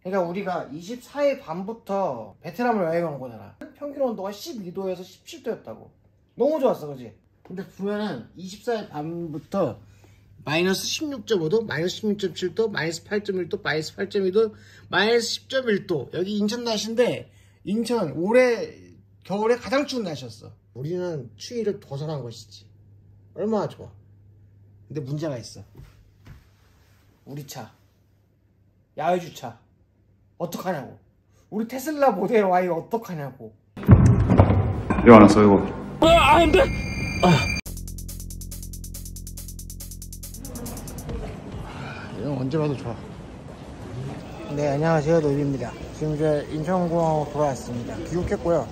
그러니까 우리가 24일 밤부터 베트남을 여행 온 거잖아. 평균 온도가 12도에서 17도였다고. 너무 좋았어, 그지? 근데 보면은 24일 밤부터 마이너스 16.5도, 마이너스 16.7도, 마이너스 8.1도, 마이너스 8.2도, 마이너스 10.1도. 여기 인천 날씨인데, 인천 올해 겨울에 가장 추운 날씨였어. 우리는 추위를 도전한 것이지. 얼마나 좋아. 근데 문제가 있어. 우리 차, 야외 주차 어떡하냐고. 우리 테슬라 모델 Y 어떡하냐고. 이거 하나 써, 이거. 안 돼! 이건 언제 봐도 좋아. 네, 안녕하세요, 노입입니다. 지금 이제 인천공항으로 돌아왔습니다. 귀국했고요.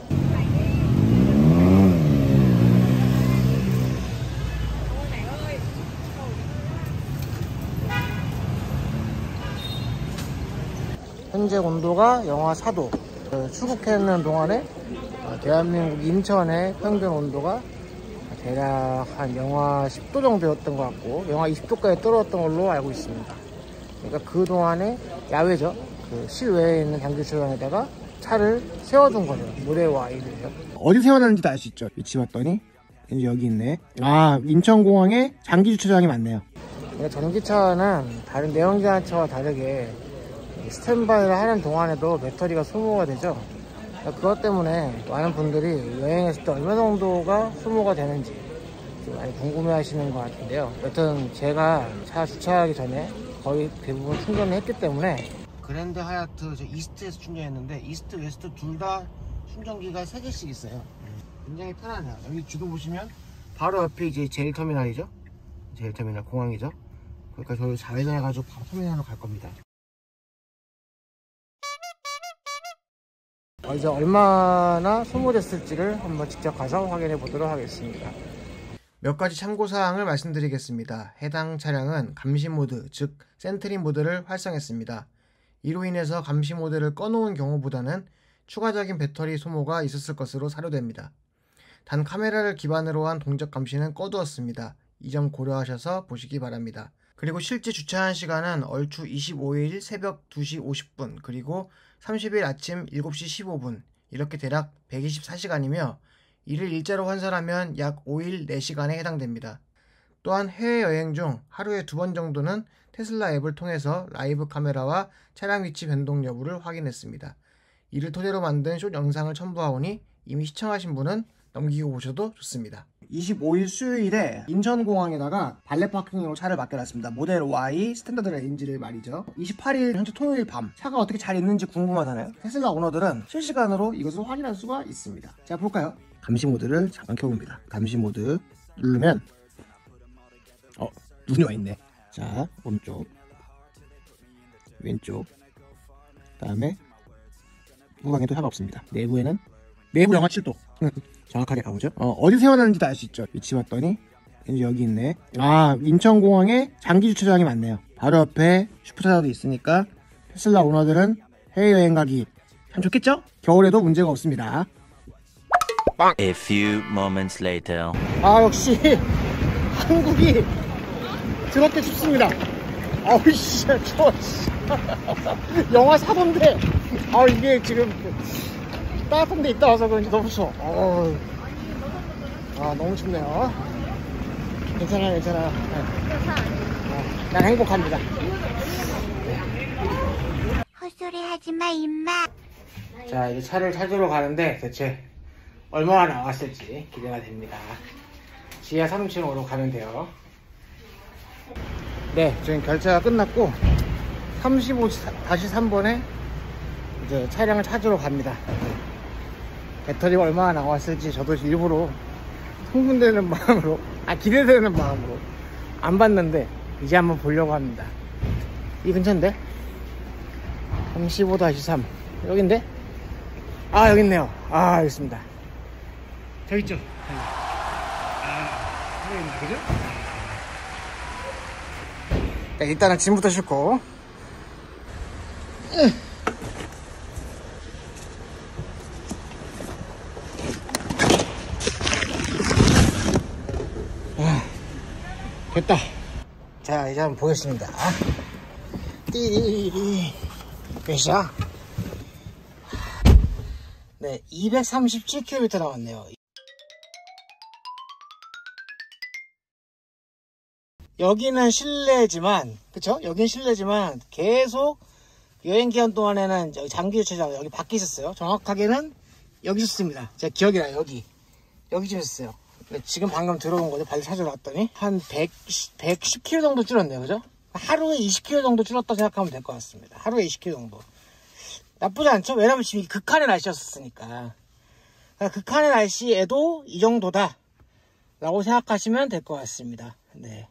현재 온도가 영하 4도. 출국했는 동안에 대한민국 인천의 평균 온도가 대략 한 영하 10도 정도였던 것 같고, 영하 20도까지 떨어졌던 걸로 알고 있습니다. 그러니까 그 동안에 야외죠. 그 실외에 있는 장기주차장에다가 차를 세워둔 거죠. 모델 Y를요. 어디 세워놨는지도 알 수 있죠. 위치 봤더니 이제 여기 있네. 아, 인천공항에 장기주차장이 많네요. 전기차는 다른 내연기관차와 다르게 스탠바이를 하는 동안에도 배터리가 소모가 되죠. 그것 때문에 많은 분들이 여행했을 때 얼마 정도가 소모가 되는지 좀 많이 궁금해 하시는 것 같은데요. 여튼 제가 차 주차하기 전에 거의 대부분 충전을 했기 때문에 그랜드 하얏트 저 이스트에서 충전했는데, 이스트 웨스트 둘 다 충전기가 3개씩 있어요. 굉장히 편하네요. 여기 주도 보시면 바로 옆에 이제 제일터미널이죠. 제일터미널 공항이죠. 그러니까 저희 좌회전해가지고 바로 터미널로 갈 겁니다. 이제 얼마나 소모됐을지를 한번 직접 가서 확인해 보도록 하겠습니다. 몇 가지 참고사항을 말씀드리겠습니다. 해당 차량은 감시 모드, 즉 센트리 모드를 활성했습니다. 이로 인해서 감시 모드를 꺼놓은 경우보다는 추가적인 배터리 소모가 있었을 것으로 사료됩니다. 단 카메라를 기반으로 한 동적 감시는 꺼두었습니다. 이 점 고려하셔서 보시기 바랍니다. 그리고 실제 주차한 시간은 얼추 25일 새벽 2시 50분 그리고 30일 아침 7시 15분 이렇게 대략 124시간이며 이를 일자로 환산하면 약 5일 4시간에 해당됩니다. 또한 해외여행 중 하루에 2번 정도는 테슬라 앱을 통해서 라이브 카메라와 차량 위치 변동 여부를 확인했습니다. 이를 토대로 만든 숏 영상을 첨부하오니 이미 시청하신 분은 넘기고 보셔도 좋습니다. 25일 수요일에 인천공항에다가 발렛 파킹으로 차를 맡겨놨습니다. 모델 Y 스탠다드 레인지를 말이죠. 28일 현재 토요일 밤 차가 어떻게 잘 있는지 궁금하잖아요. 테슬라 오너들은 실시간으로 이것을 확인할 수가 있습니다. 자, 볼까요? 감시 모드를 잠깐 켜봅니다. 감시 모드 누르면 눈이 와있네. 자, 오른쪽 왼쪽 그 다음에 후방에도 차가 없습니다. 내부에는 내부 영하 7도 정확하게 가보죠. 어디 세워놨는지도 알 수 있죠. 위치 봤더니 이제 여기 있네. 아, 인천공항에 장기주차장이 많네요. 바로 옆에 슈퍼차도 있으니까 테슬라 오너들은 해외여행 가기 참 좋겠죠? 겨울에도 문제가 없습니다. A few moments later. 아, 역시 한국이 더럽게 춥습니다. 아우 씨, 추워. 영하 4도인데 이게 지금 따뜻한 데 있다 와서 그런지 너무 추워. 너무 춥네요. 괜찮아요. 난 행복합니다. 헛소리 하지마 임마. 자, 이제 차를 찾으러 가는데 대체 얼마나 나왔을지 기대가 됩니다. 지하 3층으로 가면 돼요. 네, 지금 결제가 끝났고 35-3번에 이제 차량을 찾으러 갑니다. 배터리가 얼마나 나왔을지 저도 일부러 흥분되는 마음으로, 기대되는 마음으로 안 봤는데 이제 한번 보려고 합니다. 이 근처인데? 35-3 여긴데? 여기 있네요. 여기 있습니다. 저기 있죠? 여기 있네, 그죠? 네, 일단은 짐부터 싣고 됐다. 자, 이제 한번 보겠습니다. 띠리리. 몇이야? 네, 237km 남았네요. 여기는 실내지만, 그쵸? 여긴 실내지만 계속 여행 기간 동안에는 여기 장기 주차장 여기 밖에 있었어요. 정확하게는 여기 있었습니다. 제 기억이 나요. 여기쯤 있었어요. 지금 방금 들어온 거죠. 발리 찾으러 왔더니 한 110km 정도 줄었네요. 그죠? 하루에 20km 정도 줄었다 생각하면 될 것 같습니다. 하루에 20km 정도. 나쁘지 않죠? 왜냐면 지금 극한의 날씨였으니까. 극한의 날씨에도 이 정도다 라고 생각하시면 될 것 같습니다. 네.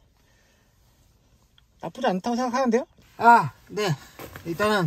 나쁘지 않다고 생각하는데요? 네. 일단은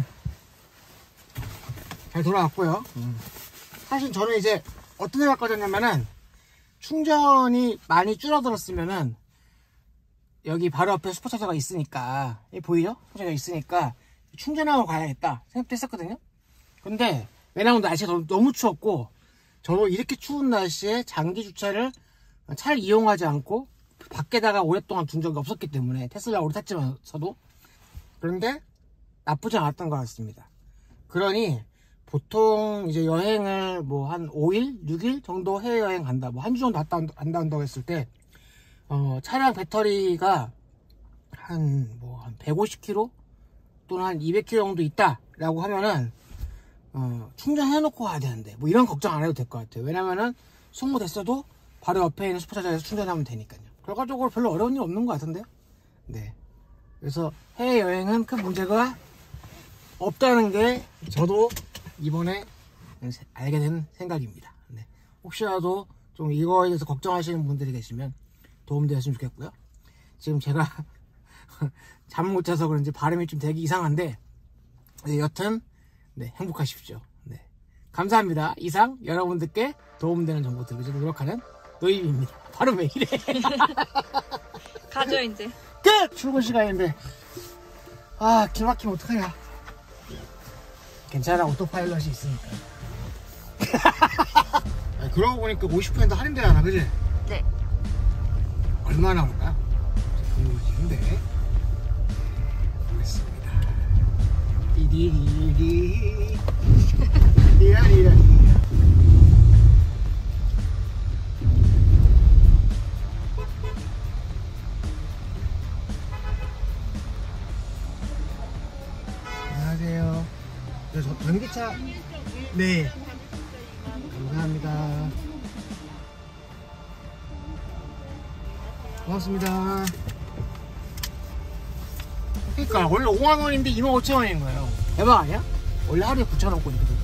잘 돌아왔고요. 사실 저는 이제 어떤 생각 가졌냐면은 충전이 많이 줄어들었으면은 여기 바로 앞에 슈퍼차저가 있으니까, 보이죠? 슈퍼차저가 있으니까 충전하고 가야겠다 생각도 했었거든요. 근데 왜냐면 날씨가 너무 추웠고, 저도 이렇게 추운 날씨에 장기 주차를 잘 이용하지 않고 밖에다가 오랫동안 둔 적이 없었기 때문에, 테슬라 오래 탔지만서도. 그런데 나쁘지 않았던 것 같습니다. 그러니 보통 이제 여행을 뭐 한 5일, 6일 정도 해외여행 간다, 뭐 한 주 정도 안 간다고 했을 때 차량 배터리가 한 150km 또는 한 200km 정도 있다 라고 하면은 충전해 놓고 가야 되는데, 뭐 이런 걱정 안 해도 될 것 같아요. 왜냐면은 소모됐어도 바로 옆에 있는 슈퍼차저에서 충전하면 되니까요. 결과적으로 별로 어려운 일 없는 것 같은데요. 네. 그래서 해외여행은 큰 문제가 없다는 게 저도 이번에 알게 된 생각입니다. 네. 혹시라도 좀 이거에 대해서 걱정하시는 분들이 계시면 도움되었으면 좋겠고요. 지금 제가 잠을 못 자서 그런지 발음이 좀 되게 이상한데, 네, 여튼 네, 행복하십시오. 네. 감사합니다. 이상 여러분들께 도움되는 정보 들고 노력하는 노입입니다. 바로 왜 이래? 가죠 이제. 끝! 출근 시간인데 길 막히면 어떡하냐. 괜찮아, 오토파일럿이 있으니까. 그러고 보니까 50% 할인되잖아, 그지? 네. 얼마나 올까? 궁금해지는데. 보겠습니다. 디디디디 디라디라디. 안녕하세요. 저 전기차. 네. 감사합니다. 고맙습니다. 그러니까 원래 5만원인데 25,000원인 거예요. 대박 아니야? 원래 하루에 9,000원꼴이거든.